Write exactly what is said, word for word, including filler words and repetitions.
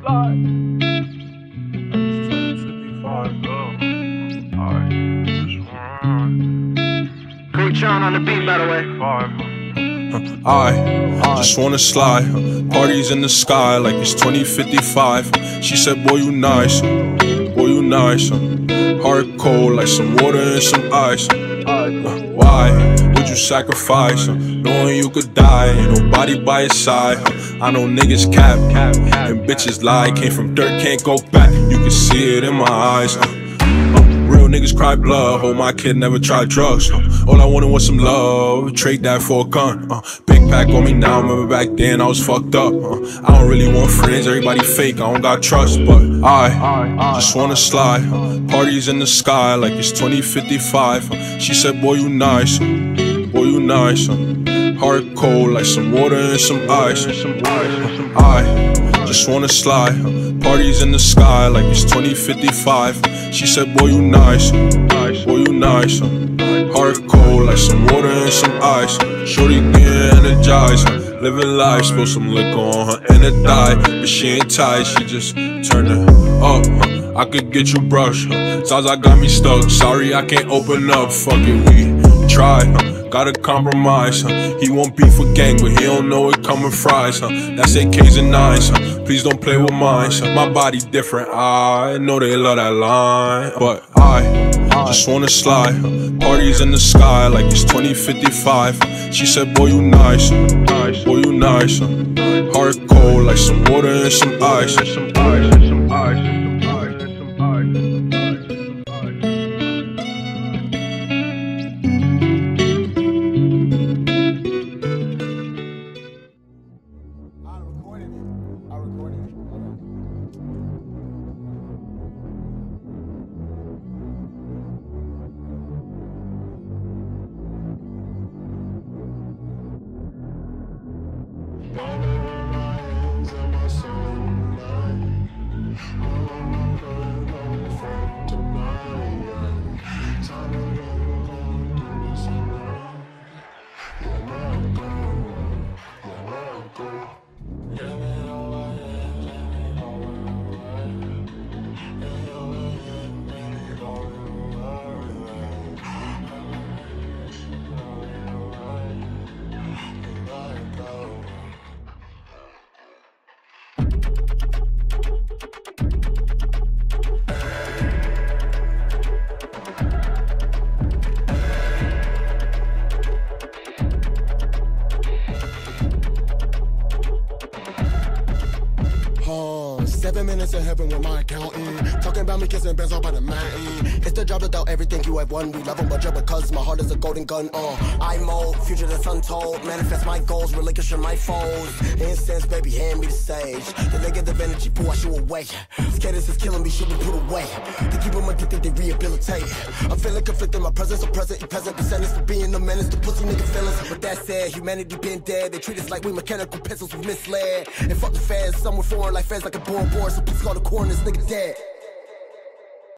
slide. It's twenty fifty-five, though. Alright. Preachon on the beat, by the way. I just wanna slide, parties in the sky like it's twenty fifty-five. She said, boy, you nice, boy, you nice. Heart cold like some water and some ice. Why would you sacrifice, knowing you could die, ain't nobody by your side? I know niggas cap, and bitches lie. Came from dirt, can't go back, you can see it in my eyes. Real niggas cry blood, hold my kid never tried drugs. All I wanted was some love, trade that for a gun. uh, Big pack on me now, remember back then I was fucked up. uh, I don't really want friends, everybody fake, I don't got trust. But I just wanna slide, parties in the sky like it's twenty fifty-five. She said, boy, you nice, boy, you nice. Heart cold like some water and some ice. I just wanna slide, parties in the sky like it's twenty fifty-five. She said, boy, you nice, boy, you nice. Heart cold like some water and some ice. Shorty get energized, living life, spill some liquor on her and it die. But she ain't tight, she just turn it up. I could get you brush, sounds like got me stuck. Sorry I can't open up, fuck it, we try. Gotta compromise, huh? He won't beef with gang, but he don't know it coming fries, huh? That's A Ks and nines, huh? Please don't play with mine, huh? My body different, I know they love that line. But I just wanna slide, huh? Parties in the sky like it's twenty fifty-five. She said, boy, you nice, boy, you nice. huh? Heart cold like some water and some ice. Seven minutes of heaven with my accountant. Talking about me kissing bands all by the mountain. It's the job without everything you have won. We love them, but because my heart is a golden gun. Uh, I mold, future that's untold. Manifest my goals, relinquish my foes. Incense, baby, hand me the sage. The negative energy, pull I shoot away. Skaters is killing me, should be put away. They keep them addicted, they rehabilitate. I'm feeling conflicted, my presence a present. You peasant, descendants for being the menace. The pussy nigga feelings. But that said, humanity been dead. They treat us like we mechanical pencils, we misled. And fuck the feds, some were foreign like feds like a born born. So please call the corners, nigga dead.